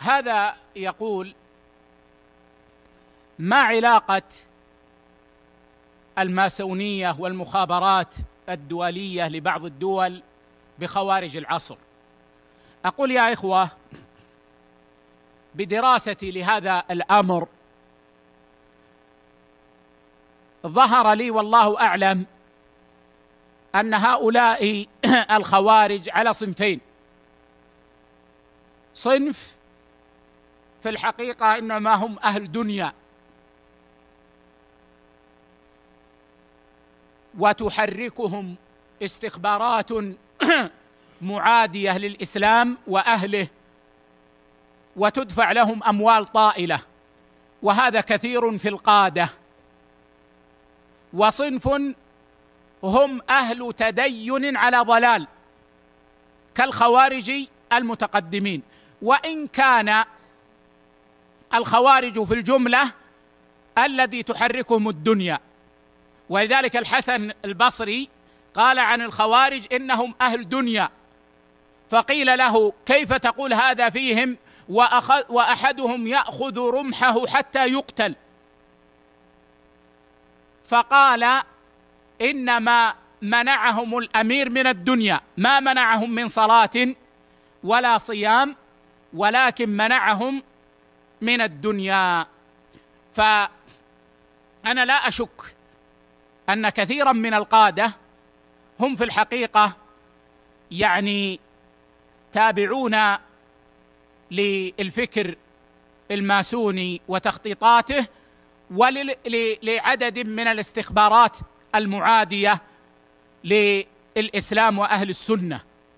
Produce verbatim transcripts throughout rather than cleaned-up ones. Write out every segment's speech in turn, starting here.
هذا يقول: ما علاقة الماسونية والمخابرات الدولية لبعض الدول بخوارج العصر؟ أقول يا إخوة، بدراستي لهذا الأمر ظهر لي والله أعلم أن هؤلاء الخوارج على صنفين. صنف في الحقيقة إنما هم أهل دنيا، وتحركهم استخبارات معادية للإسلام وأهله، وتدفع لهم أموال طائلة، وهذا كثير في القادة. وصنف هم أهل تدين على ضلال كالخوارج المتقدمين، وإن كان الخوارج في الجملة الذي تحركهم الدنيا. ولذلك الحسن البصري قال عن الخوارج إنهم أهل دنيا، فقيل له: كيف تقول هذا فيهم وأحدهم يأخذ رمحه حتى يقتل؟ فقال: إنما منعهم الأمير من الدنيا، ما منعهم من صلاة ولا صيام، ولكن منعهم من الدنيا. فأنا لا أشك أن كثيرا من القادة هم في الحقيقة يعني تابعون للفكر الماسوني وتخطيطاته، ولعدد من الاستخبارات المعادية للإسلام وأهل السنة.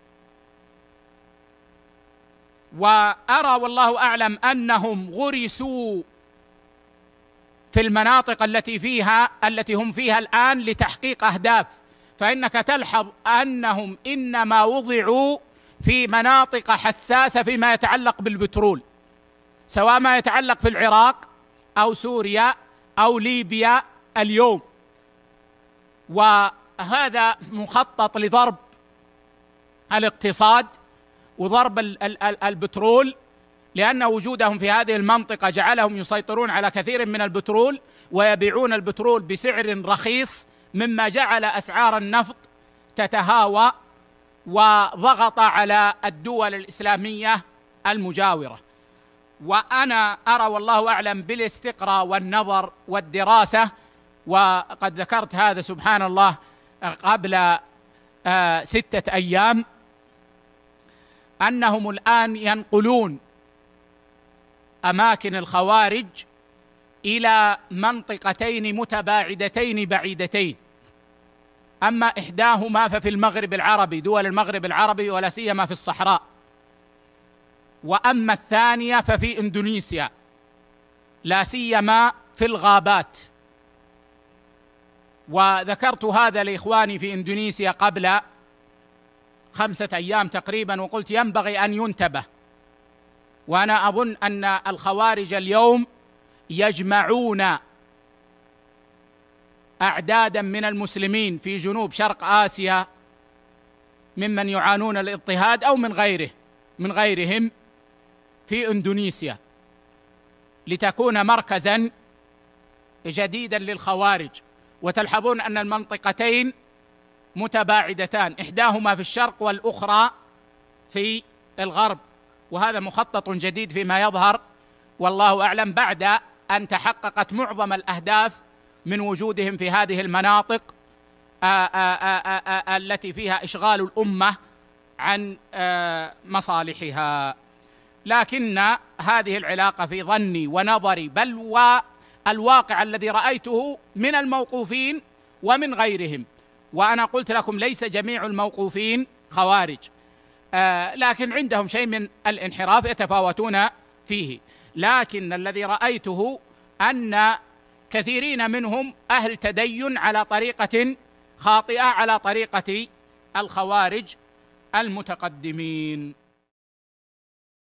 وأرى والله أعلم أنهم غرسوا في المناطق التي فيها التي هم فيها الآن لتحقيق أهداف. فإنك تلحظ أنهم إنما وضعوا في مناطق حساسة فيما يتعلق بالبترول، سواء ما يتعلق في العراق أو سوريا أو ليبيا اليوم، وهذا مخطط لضرب الاقتصاد وضرب البترول، لأن وجودهم في هذه المنطقة جعلهم يسيطرون على كثير من البترول ويبيعون البترول بسعر رخيص، مما جعل أسعار النفط تتهاوى وضغط على الدول الإسلامية المجاورة. وأنا أرى والله أعلم بالاستقراء والنظر والدراسة، وقد ذكرت هذا سبحان الله قبل آه ستة أيام، أنهم الآن ينقلون أماكن الخوارج إلى منطقتين متباعدتين بعيدتين. أما إحداهما ففي المغرب العربي، دول المغرب العربي، ولا سيما في الصحراء، وأما الثانية ففي إندونيسيا، لا سيما في الغابات. وذكرت هذا لإخواني في إندونيسيا قبل خمسة أيام تقريبا، وقلت ينبغي أن ينتبه. وأنا أظن أن الخوارج اليوم يجمعون أعدادا من المسلمين في جنوب شرق آسيا ممن يعانون الاضطهاد أو من غيره من غيرهم في إندونيسيا، لتكون مركزا جديدا للخوارج. وتلحظون أن المنطقتين متباعدتان، إحداهما في الشرق والأخرى في الغرب، وهذا مخطط جديد فيما يظهر والله أعلم بعد أن تحققت معظم الأهداف من وجودهم في هذه المناطق آآ آآ آآ التي فيها إشغال الأمة عن مصالحها. لكن هذه العلاقة في ظني ونظري بل والواقع الذي رأيته من الموقوفين ومن غيرهم، وأنا قلت لكم ليس جميع الموقوفين خوارج، آه لكن عندهم شيء من الانحراف يتفاوتون فيه، لكن الذي رأيته أن كثيرين منهم أهل تدين على طريقة خاطئة، على طريقة الخوارج المتقدمين.